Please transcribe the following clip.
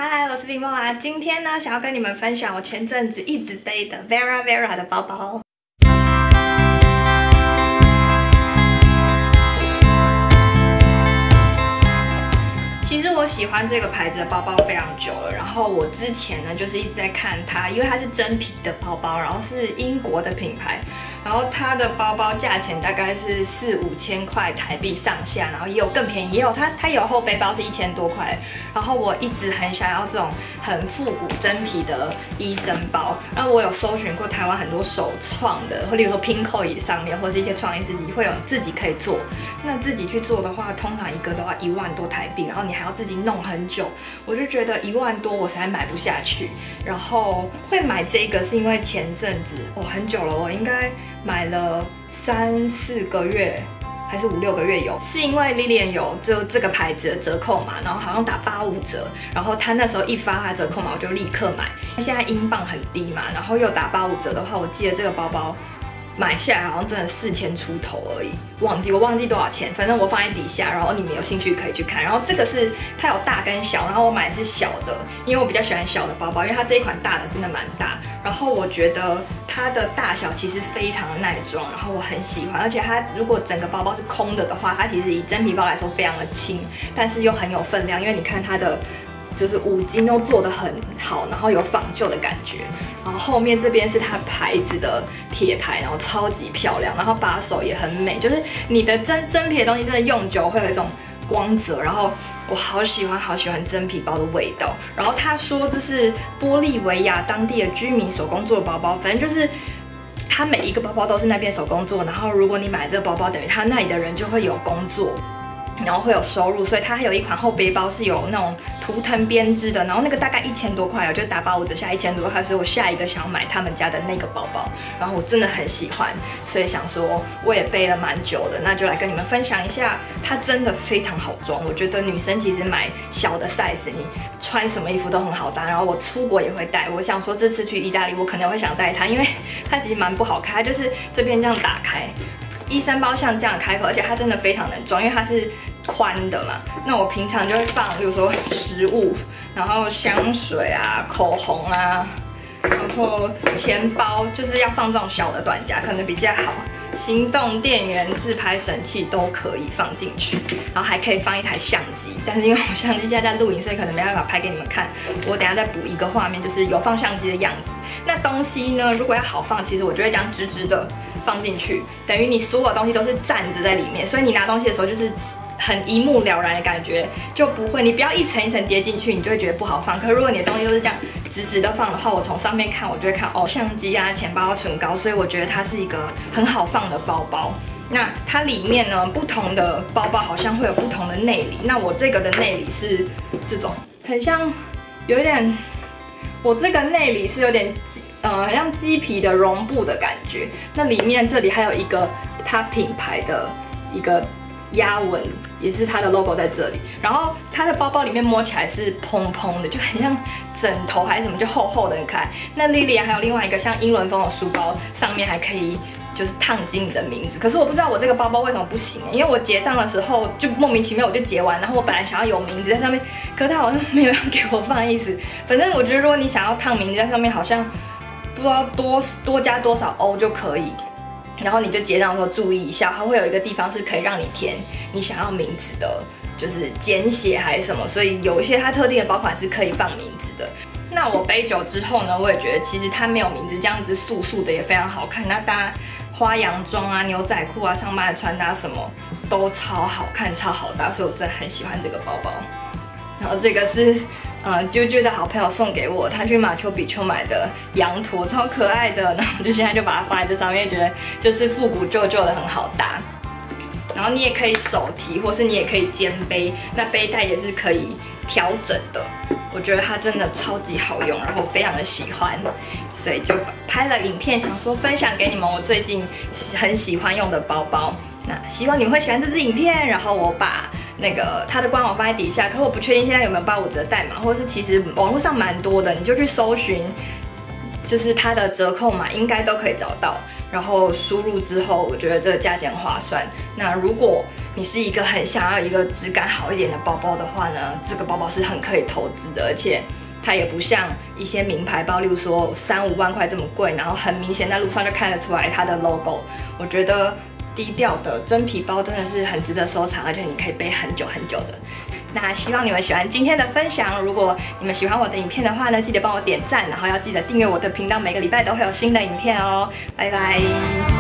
嗨，我是冰梦啦。今天呢，想要跟你们分享我前阵子一直背的 Vera 的包包。其实我喜欢这个牌子的包包非常久了，然后我之前呢就是一直在看它，因为它是真皮的包包，然后是英国的品牌，然后它的包包价钱大概是4、5千块台币上下，然后也有更便宜，也有它有后背包是1000多块，然后我一直很想要这种很复古真皮的医生包，然后我有搜寻过台湾很多手创的，或例如说 Pinkoi 上面，或是一些创意市集会有自己可以做，那自己去做的话，通常一个都要1万多台币，然后你还要自己弄很久，我就觉得1万多我实在买不下去。然后会买这个是因为前阵子很久了，我应该买了3、4个月。还是5、6个月有，是因为 Lilian 有就这个牌子的折扣嘛，然后好像打85折，然后他那时候一发他折扣嘛，我就立刻买。现在英镑很低嘛，然后又打85折的话，我记得这个包包买下来好像真的4000出头而已，我忘记多少钱，反正我放在底下，然后你们有兴趣可以去看。然后这个是它有大跟小，然后我买的是小的，因为我比较喜欢小的包包，因为它这一款大的真的蛮大。然后我觉得它的大小其实非常的耐装，然后我很喜欢，而且它如果整个包包是空的话，它其实以真皮包来说非常的轻，但是又很有分量，因为你看它的就是五金都做得很好，然后有仿旧的感觉。然后后面这边是它牌子的铁牌，然后超级漂亮，然后把手也很美，就是你的真皮的东西真的用久会有一种光泽，然后我好喜欢真皮包的味道。然后他说这是玻利维亚当地的居民手工做的包包，反正就是它每一个包包都是那边手工做，然后如果你买这个包包，等于他那里的人就会有工作，然后会有收入，所以它还有一款后背包是有那种图腾编织的，然后那个大概1000多块，就打85折下1000多块，所以我下一个想要买他们家的那个包包，然后我真的很喜欢，所以想说我也背了蛮久的，那就来跟你们分享一下，它真的非常好装，我觉得女生其实买小的 size， 你穿什么衣服都很好搭，然后我出国也会带，我想说这次去意大利我可能会想带它，因为它其实蛮不好开，它就是这边这样打开。医生包像这样开口，而且它真的非常能装，因为它是宽的嘛。那我平常就会放，比如说食物，然后香水啊、口红啊，然后钱包就是要放这种小的短夹，可能比较好。行动电源、自拍神器都可以放进去，然后还可以放一台相机，但是因为我相机现在在录影，所以可能没办法拍给你们看。我等一下再补一个画面，就是有放相机的样子。那东西呢，如果要好放，其实我就会这样直直的放进去，等于你所有东西都是站着在里面，所以你拿东西的时候就是很一目了然的感觉，就不会，你不要一层一层叠进去，你就会觉得不好放。可是如果你的东西都是这样直直的放的话，我从上面看，我就会看相机啊、钱包、唇膏，所以我觉得它是一个很好放的包包。那它里面呢，不同的包包好像会有不同的内里。那我这个的内里是这种，很像有一点，我这个内里是有点很像鸡皮的绒布的感觉。那里面这里还有一个它品牌的一个压纹，也是它的 logo 在这里。然后它的包包里面摸起来是蓬蓬的，就很像枕头还是什么，就厚厚的很可爱。那 Lilian 还有另外一个像英伦风的书包，上面还可以就是烫金你的名字。可是我不知道我这个包包为什么不行，因为我结账的时候就莫名其妙我就结完，然后我本来想要有名字在上面，可是他好像没有要给我放意思。反正我觉得如果你想要烫名字在上面，好像不知道多加多少欧就可以。然后你就结账的时候注意一下，它会有一个地方是可以让你填你想要名字的，就是简写还是什么，所以有一些它特定的包款是可以放名字的。那我背久之后呢，我也觉得其实它没有名字，这样子素素的也非常好看。那搭花洋装啊、牛仔裤啊、上班的穿搭什么都超好看、超好搭，所以我真的很喜欢这个包包。然后这个是啾的好朋友送给我，他去马丘比丘买的羊驼，超可爱的。然后我就现在就把它放在这上面，觉得就是复古旧旧的很好搭。然后你也可以手提，或是你也可以肩背，那背带也是可以调整的。我觉得它真的超级好用，然后非常的喜欢，所以就拍了影片，想说分享给你们我最近很喜欢用的包包。那希望你们会喜欢这支影片，然后我把那个它的官网放在底下，可我不确定现在有没有85折代码，或者是其实网络上蛮多的，你就去搜寻就是它的折扣码应该都可以找到，然后输入之后，我觉得这个价钱划算。那如果你是一个很想要一个质感好一点的包包的话呢，这个包包是很可以投资的，而且它也不像一些名牌包，例如说3、5万块这么贵，然后很明显在路上就看得出来它的 logo。我觉得低调的真皮包真的是很值得收藏，而且你可以背很久很久的。那希望你们喜欢今天的分享。如果你们喜欢我的影片的话呢，记得帮我点赞，然后要记得订阅我的频道，每个礼拜都会有新的影片哦。拜拜。